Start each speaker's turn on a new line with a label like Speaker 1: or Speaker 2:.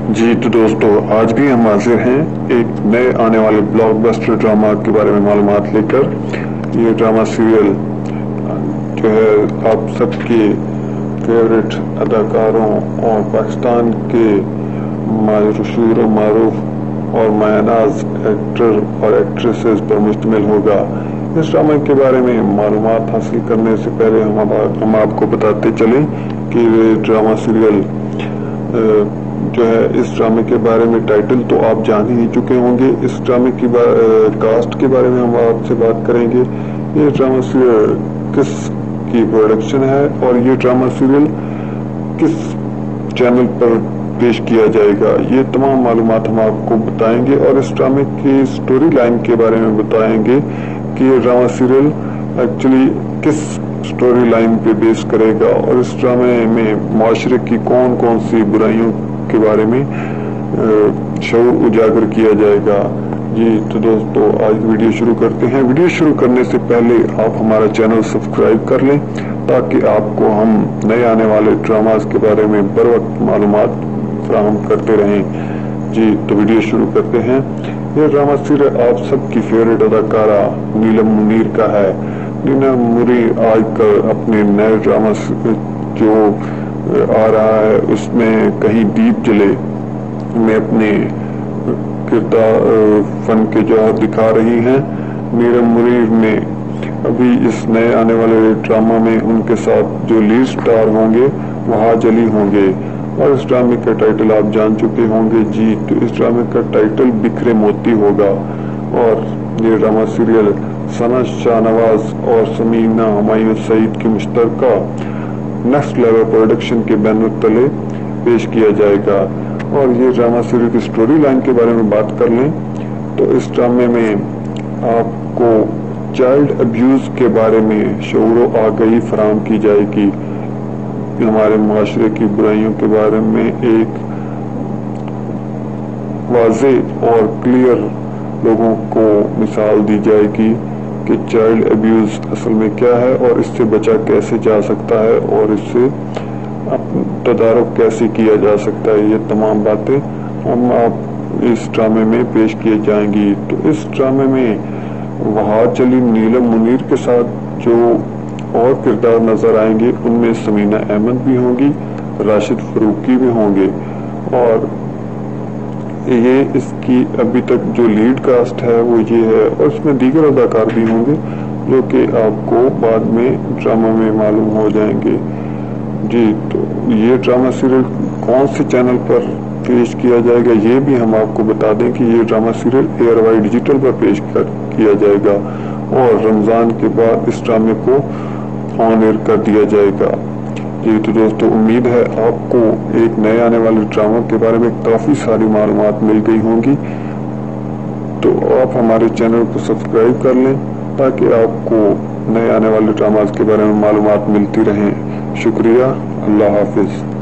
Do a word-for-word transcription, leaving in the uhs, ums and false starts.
Speaker 1: जी तो दोस्तों, आज भी हम हाजिर हैं एक नए आने वाले ब्लॉकबस्टर ड्रामा के बारे में मालूमात लेकर। ये ड्रामा सीरियल जो है आप सबके फेवरेट अदाकारों और पाकिस्तान के मशहूर मारूफ और मायनाज एक्टर और एक्ट्रेसेस पर मुश्तमिल होगा। इस ड्रामा के बारे में मालूमात हासिल करने से पहले हम हम आपको बताते चलें कि ये ड्रामा सीरियल जो है, इस ड्रामे के बारे में टाइटल तो आप जान ही चुके होंगे। इस ड्रामे की कास्ट के बारे में हम आपसे बात करेंगे। ये ड्रामा सीरियल किस की प्रोडक्शन है और ये ड्रामा सीरियल किस चैनल पर पेश किया जाएगा, ये तमाम मालूमात हम आपको बताएंगे। और इस ड्रामे की स्टोरी लाइन के बारे में बताएंगे कि ये ड्रामा सीरियल एक्चुअली किस स्टोरी लाइन पे बेस करेगा और इस ड्रामे में माशरे की कौन कौन सी बुराइयों के बारे में शऊर उजागर किया जाएगा। जी तो दोस्तों, आज वीडियो शुरू करते हैं। वीडियो शुरू करने से पहले आप हमारा चैनल सब्सक्राइब कर लें ताकि आपको हम नए आने वाले ड्रामास के बारे में बर वक्त मालूमात फराहम करते रहें। जी तो वीडियो शुरू करते हैं। यह ड्रामा सीरियल आप सबकी फेवरेट अदाकारा नीलम मुनीर का है। नीलम मुनीर आजकल अपने नए ड्रामा जो आ रहा है उसमें कहीं दीप जले में अपने किरदार फन के जौहर दिखा रही हैं। नीलम मुनीर ने अभी इस नए आने वाले ड्रामा में उनके साथ जो लीड स्टार होंगे वो हाजली होंगे और इस ड्रामे का टाइटल आप जान चुके होंगे। जी तो इस ड्रामे का टाइटल बिखरे मोती होगा और ये ड्रामा सीरियल सना शाहनवाज और समीना हुमायूं सईद की मुश्तरका नेक्स्ट लेवल प्रोडक्शन के बैनर तले पेश किया जाएगा। और ये ड्रामा सीरियल की स्टोरी लाइन के बारे में बात कर लें तो इस ड्रामे में आपको चाइल्ड अब्यूज के बारे में शऊर आगाही फराहम की जाएगी। हमारे माशरे की बुराइयों के बारे में एक वाज़े और क्लियर लोगों को मिसाल दी जाएगी कि चाइल्ड अब्यूज असल में क्या है और इससे बचा कैसे जा सकता है और इससे तदारुक कैसे किया जा सकता है। ये तमाम बातें हम आप इस ड्रामे में पेश किए जाएंगी। तो इस ड्रामे में वहाजली नीलम मुनीर के साथ जो और किरदार नजर आएंगे उनमें समीना अहमद भी होंगी, राशिद फरूकी भी होंगे और ये इसकी अभी तक जो लीड कास्ट है वो ये है और इसमें दीगर अदाकार भी होंगे जो कि आपको बाद में ड्रामा में मालूम हो जाएंगे। जी तो ये ड्रामा सीरियल कौन से चैनल पर पेश किया जाएगा ये भी हम आपको बता दें कि ये drama serial ARY Digital पर पेश कर, किया जाएगा और रमजान के बाद इस ड्रामे को ऑन एयर कर दिया जाएगा। जी तो दोस्तों, उम्मीद है आपको एक नए आने वाले ड्रामा के बारे में काफी सारी मालूमात मिल गई होंगी। तो आप हमारे चैनल को सब्सक्राइब कर लें ताकि आपको नए आने वाले ड्रामास के बारे में मालूमात मिलती रहें। शुक्रिया, अल्लाह हाफिज।